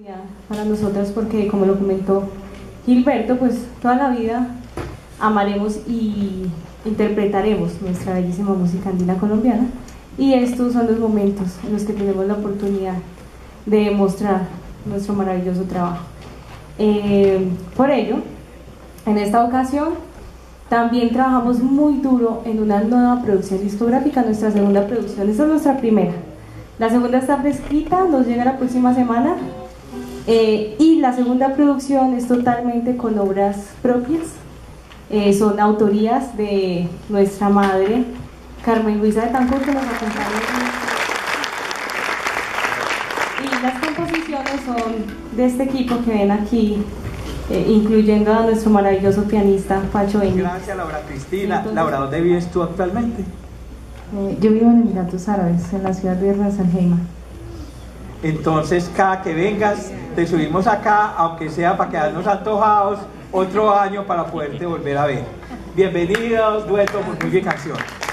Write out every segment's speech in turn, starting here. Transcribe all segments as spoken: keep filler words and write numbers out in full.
oportunidad para nosotras porque, como lo comentó Gilberto, pues toda la vida amaremos y interpretaremos nuestra bellísima música andina colombiana, y estos son los momentos en los que tenemos la oportunidad de mostrar nuestro maravilloso trabajo. Eh, por ello, en esta ocasión también trabajamos muy duro en una nueva producción discográfica, nuestra segunda producción. Esta es nuestra primera. La segunda está fresquita, nos llega la próxima semana, eh, y la segunda producción es totalmente con obras propias, eh, son autorías de nuestra madre Carmen Luisa Betancourt, que nos acompaña, y las composiciones son de este equipo que ven aquí, eh, incluyendo a nuestro maravilloso pianista Pacho Benítez. Gracias, Laura Cristina. Entonces, Laura, ¿dónde vives tú actualmente? Eh, yo vivo en Emiratos Árabes, en la ciudad de Ras Al Khaimah. Entonces, cada que vengas, te subimos acá, aunque sea para quedarnos antojados otro año para poderte volver a ver. Bienvenidos, dueto Murmullo y Canción.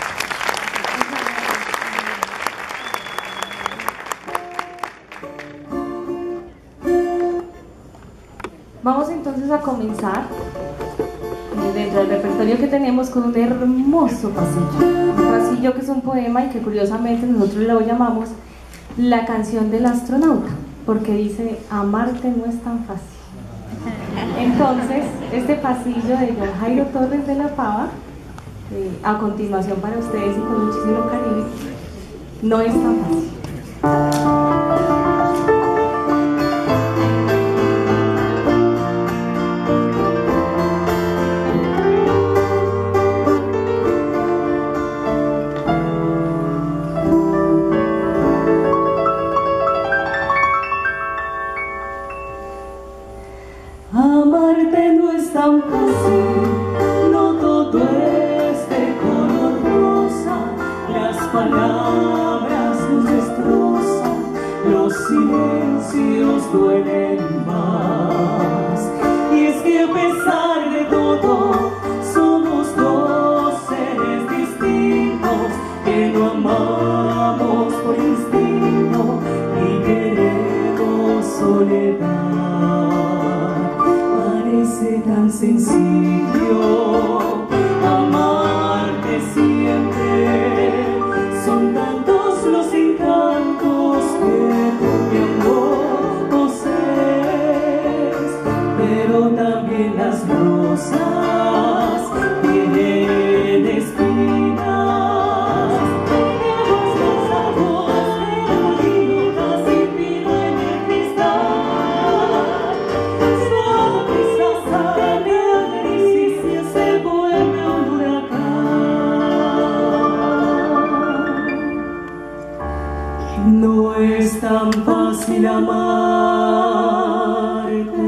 Vamos entonces a comenzar eh, dentro del repertorio que tenemos con un hermoso pasillo. Un pasillo que es un poema y que curiosamente nosotros lo llamamos La canción del astronauta, porque dice: amarte no es tan fácil. Entonces, este pasillo de John Jairo Torres de la Pava, eh, a continuación para ustedes y con muchísimo cariño, no es tan fácil. Amarte no es tan fácil, no todo es de color rosa, las palabras nos destrozan, los silencios duelen más. Y es que a pesar de todo, somos dos seres distintos, que no amamos por instinto y queremos soledad. Parece tan sencillo amarte siempre, son tantos los encantos que con mi amor posees, pero también las rosas tienen espinas, tenemos los ojos perdidos, casi fino en el cristal. No es tan fácil amarte,